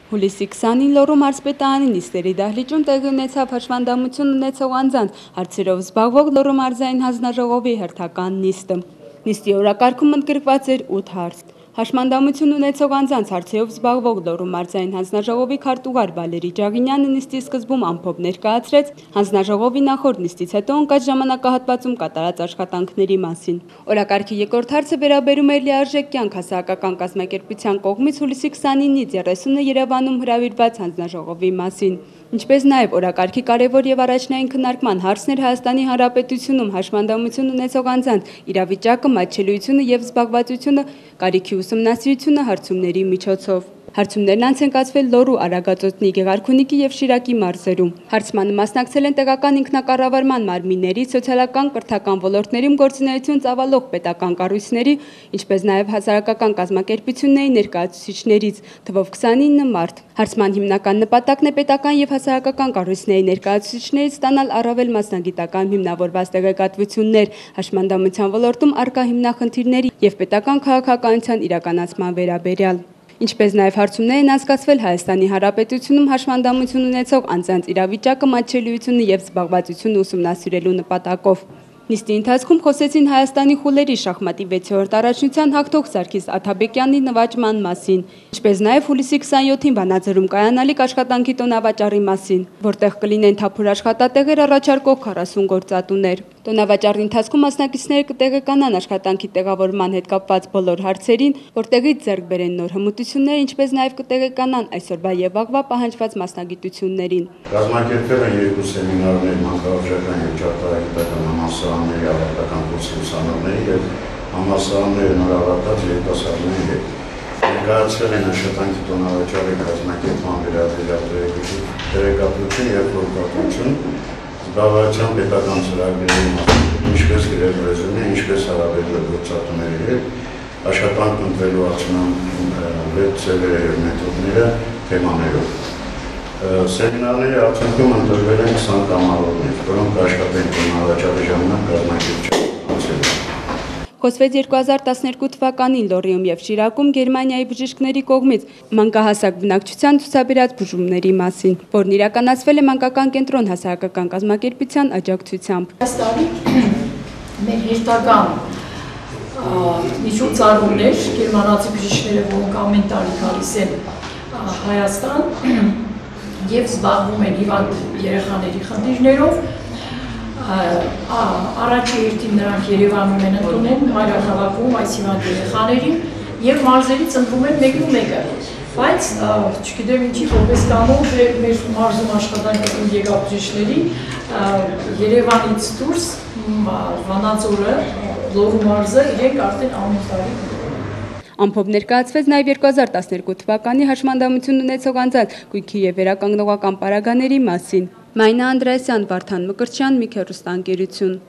Հուլիսի 20-ին Լորու Մարզպետանի նիստերի դահլիճում տեղի ունեցավ հաշմանդամություն ունեցող անձանց հարցերով զբաղվող Լորու մարզային հանձնաժողովի հերթական նիստը։ Նիստի օրակարգում ընդգրկված էր 8 հարց։ Հաշմանդամություն ունեցող անձանց հարցերով զբաղվող Լորու մարզային հանձնաժողովի քարտուղար Վալերի Ջագինյանը նիստի սկզբում ամփոփ ներկայացրեց հանձնաժողովի նախորդ նիստից հետո ընկած ժամանակահատվածում կատարած աշխատանքների մասին։ Օրակարգի երկրորդ հարցը վերաբերում էր լիարժեք կյանք հասարակական կազմակերպության կողմից հուլիսի 29-ից 30-ը Երևանում հրավիրված հանձնաժողովի մասին։ Ինչպես նաև օրակարգի կարևոր եւ առաջնային քննարկման հարցն էր Հայաստանի Հանրապետությունում հաշմանդամություն ունեցող անձանց իրավիճակը, մատչելիությունը եւ զբաղվածությունը, կարիքի ուսումնասիրությունը հարցումների միջոցով։ Հարցումներն անց են կացվել Լորու, Արագածոտնի, Գեղարքունիքի եւ Շիրակի մարզերում։ Հարցմանը մասնակցել են տեղական ինքնակառավարման մարմինների, սոցիալական, կրթական ոլորտներում գործունեություն ծավալող պետական կառույցների, ինչպես նաև հասարակական կազմակերպությունների ներկայացուցիչներից, թվով 29 մարդ։ Հարցման հիմնական նպատակն է պետական եւ հասարակական կառույցների ներկայացուցիչներից ստանալ առավել մասնագիտական հիմնավորված տեղեկատվություններ հաշմանդամության ոլորտում առկա հիմնախնդիրների եւ պետական քաղաքականության իրականացման վերաբերյալ։ Ինչպես նաև հարցումներ են անցկացվել Հայաստանի Հանրապետությունում հաշմանդամություն ունեցող անձանց իրավիճակը, մատչելիությունը եւ զբաղվածությունը ուսումնասիրելու նպատակով։ Նիստի ընթացքում խոսեցին Հայաստանի խուլերի շախմատի 6-րդ առաջնության հաղթող Սարգիս Աթաբեկյանի նվաճման մասին, ինչպես նաև հուլիսի 27-ին Վանաձորում կայանալիք աշխատանքի տոնավաճառի մասին, որտեղ կլինեն թափուր աշխատատեղեր առաջարկող 40 գործատուներ։ Տոնավաճառի ընթացքում մասնակիցները կտեղեկանան աշխատանքի տեղավորման հետ կապված բոլոր հարցերին, որտեղից ձեռք բերեն նոր հմտություններ, ինչպես նաև կտեղեկանան այսօրվա եւ վաղվա պահանջված մասնագիտություններին։ Կազմակերպվել են երկու սեմինարներ մանկավարժական եւ ճարտարագիտական համալսարանների ավարտական կուրսի ուսանողների եւ համալսարանների նորավարտած երիտասարդների հետ։ Ներկայացվել են աշխատանքի տոնավաճառի կազմակերպման վերաբերյալ տեղեկատվություն եւ խորհրդատվություն, զբաղվածության պետական ծրագրերի մասին, ինչպես գրեբրեզումի, ինչպես հարաբերել գործատուների հետ, աշխատանք ընտրելու արդյունավետ ձևերը եւ մեթոդները թեմաներով։ Սեմինարների արդյունքում ընտրվել են 20 կամավորներ, որոնք աշխատեն տոնավաճառի ժամանակ կազմակերպչական։ Խոսվեց 2012 թվականին Լորիում եւ Շիրակում Գերմանիայի բժիշկների կողմից մանկահասակ բնակչության ցուցաբերած բուժումների մասին, որն իրականացվել է մանկական կենտրոն հասարակական կազմակերպության աջակցությամբ։ Այս տարի մեր հերթական միջոցառումներ գերմանացի բժիշկները, որոնք ամեն տարի գալիս են Հայաստան եւ զբաղվում են հիվանդ երեխաների խնդիրներով, առաջի հերթին նրանք Երևանում են ընդունել, մայրաքաղաքում այս հիվանդ երեխաներին եւ մարզերից ընտրում են մեկը։ Բայց չգիտեմ ինչի որպես կանոն մեր մարզում աշխատանք ունեն եկած բժիշկների Երևանից դուրս Վանաձորը, Լորու մարզը իրենք արդեն ամեն տարի Ամփոփ ներկայացվեց նաև 2012 թվականի հաշմանդամություն ունեցող անձանց գույքի եւ վերականգնողական պարագաների մասին։ Մայնա Անդրեասյան, Վարդան Մկրտչյան, Միք հեռուստաընկերություն։